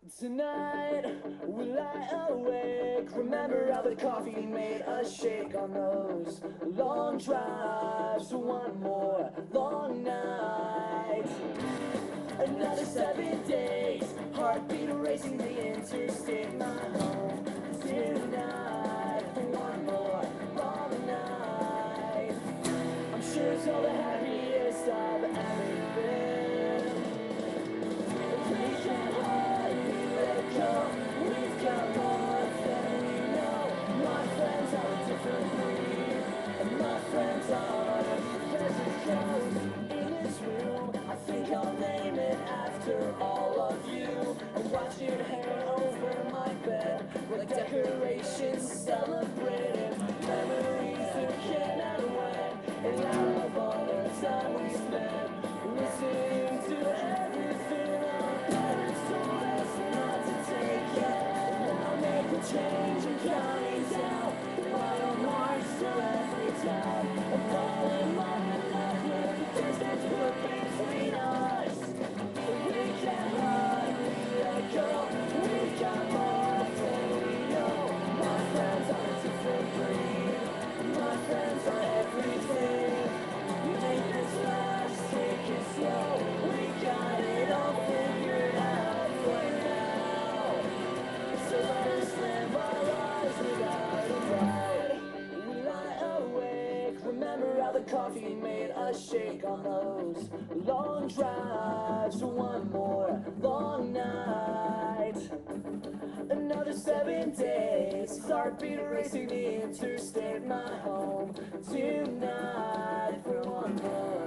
Tonight we lie awake. Remember how the coffee made us shake on those long drives. One more long night. Another 7 days. Heartbeat racing the interstate. My home tonight. One more long night. I'm sure it's all the happiest I've ever been. We can't hardly let go. We've got more than we know. My friends are a different breed, and my friends are pleasant shows. In this room, I think I'll name it after all of you. And watch it hang over my bed like decorations celebrating memories that cannot wait. And out of all the time we spent listening to everything our parents told us not to take it. Now make a change and counting down the mile marks to every town. I'm falling in love with nothing. Distance put between us. We can't hardly let go. We've got more than we know. My friends are a different breed. My friends are everything. Make this last, take it slow. We got it all figured out for now. So let us live our lives without a doubt. We lie awake. Remember how the coffee made us shake on those long drives. One more long night. Another 7 days. Heartbeat racing the interstate. My home tonight for one more